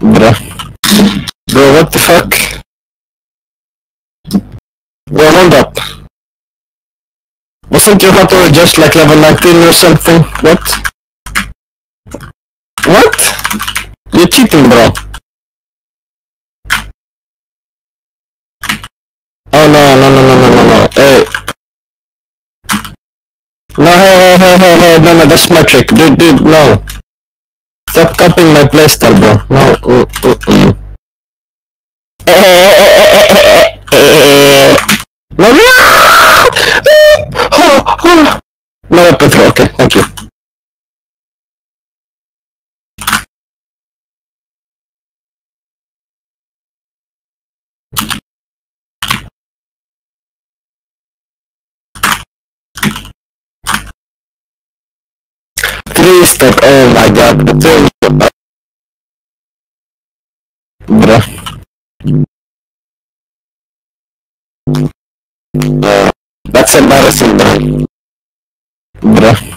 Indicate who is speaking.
Speaker 1: Bruh. Bro, what the fuck? Bro, hold up. Wasn't your hunter just like level 19 or something? What? What? You're cheating, bro. Oh no, no, no, no, no, no, no. Hey. No, hey, no, no, that's my trick. Dude, no. Stop copying my playstyle, bro. No, No, no! No, Petro, okay, thank you. Three stack, oh my god, bruh. That's embarrassing, bro. Bruh.